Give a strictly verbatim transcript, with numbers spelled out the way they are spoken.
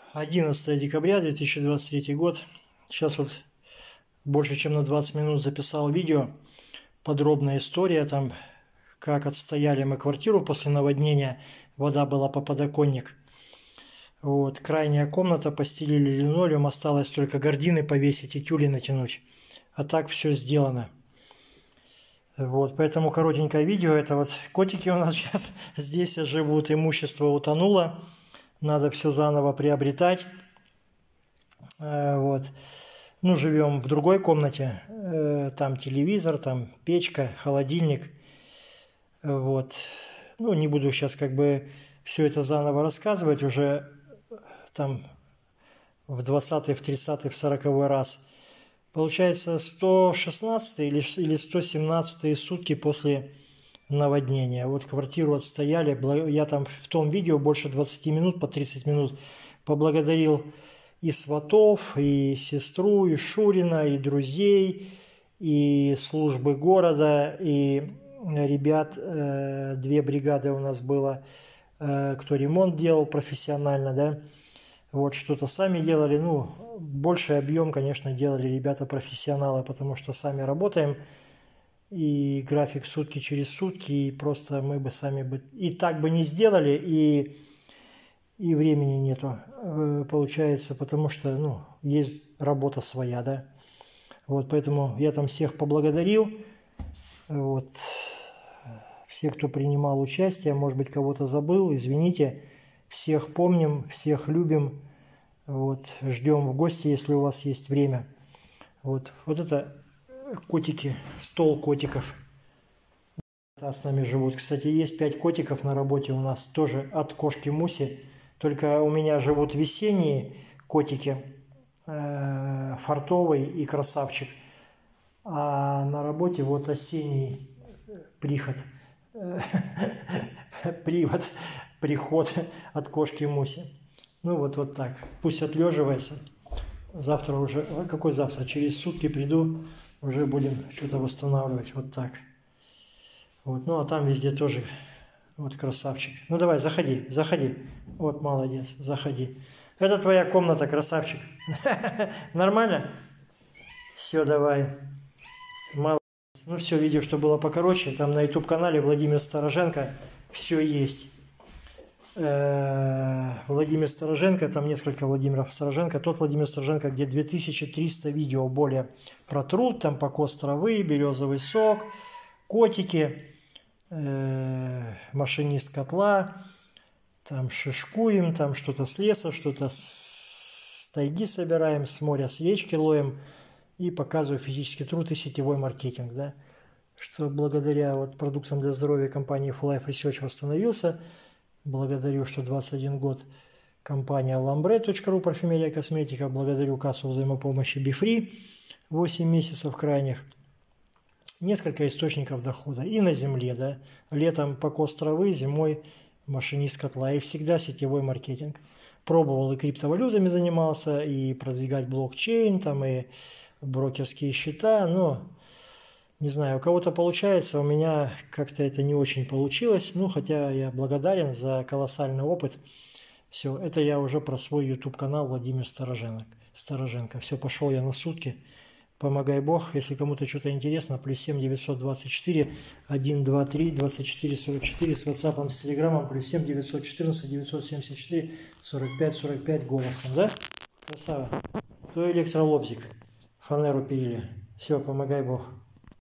одиннадцатое декабря две тысячи двадцать третий год. Сейчас вот больше чем на двадцать минут записал видео. Подробная история там, как отстояли мы квартиру после наводнения. Вода была по подоконник. Вот, крайняя комната, постелили линолеум, осталось только гардины повесить и тюли натянуть. А так все сделано. Вот, поэтому коротенькое видео. Это вот котики у нас сейчас здесь живут, имущество утонуло. Надо все заново приобретать. Вот. Ну, живем в другой комнате. Там телевизор, там печка, холодильник. Вот. Ну, не буду сейчас как бы все это заново рассказывать. Уже там в двадцатый, в тридцатый, в сороковой раз. Получается сто шестнадцатый или сто семнадцатые сутки после наводнения. Вот квартиру отстояли. Я там в том видео больше двадцати минут, по тридцать минут поблагодарил и сватов, и сестру, и Шурина, и друзей, и службы города, и ребят. Две бригады у нас было, кто ремонт делал профессионально, да. Вот что-то сами делали. Ну, больший объем, конечно, делали ребята-профессионалы, потому что сами работаем. И график сутки через сутки, и просто мы бы сами бы и так бы не сделали, и, и времени нету, получается, потому что, ну, есть работа своя, да. Вот, поэтому я там всех поблагодарил, вот, всех, кто принимал участие, может быть, кого-то забыл, извините, всех помним, всех любим, вот, ждем в гости, если у вас есть время. Вот, вот это котики, стол котиков. С нами живут. Кстати, есть пять котиков на работе у нас, тоже от кошки Муси. Только у меня живут весенние котики, э, фартовый и красавчик. А на работе вот осенний приход, привод, приход от кошки Муси. Ну вот, вот так. Пусть отлеживается. Завтра уже, какой завтра? Через сутки приду, уже будем что-то восстанавливать. Вот так. Вот. Ну, а там везде тоже вот красавчик. Ну, давай, заходи, заходи. Вот, молодец, заходи. Это твоя комната, красавчик. Нормально? Все, давай. Молодец. Ну, все, видео, что было покороче. Там на ютуб-канале Владимир Стороженко все есть. Владимир Стороженко, там несколько Владимиров Стороженко, тот Владимир Стороженко, где две тысячи триста видео более про труд, там покос травы, березовый сок, котики, э, машинист котла, там шишкуем, там что-то с леса, что-то с тайги собираем, с моря свечки ловим и показываю физический труд и сетевой маркетинг, да, что благодаря вот продуктам для здоровья компании Full Life Research восстановился. Благодарю, что двадцать один год компания ламбре точка ру, парфюмерия, косметика. Благодарю кассу взаимопомощи BeFree, восемь месяцев крайних. Несколько источников дохода. И на земле, да. Летом покос травы, зимой машинист котла. И всегда сетевой маркетинг. Пробовал и криптовалютами занимался, и продвигать блокчейн, там, и брокерские счета, но... Не знаю, у кого-то получается, у меня как-то это не очень получилось. Ну, хотя я благодарен за колоссальный опыт. Все, это я уже про свой ютуб-канал Владимир Стороженко. Стороженко. Все, пошел я на сутки. Помогай Бог. Если кому-то что-то интересно, плюс семь девятьсот двадцать четыре сто двадцать три двадцать четыре сорок четыре с ватсапом, с телеграммом, плюс семь девятьсот четырнадцать девятьсот семьдесят четыре сорок пять сорок пять голосом, да? Красава. То электролобзик. Фанеру пилили. Все, помогай Бог.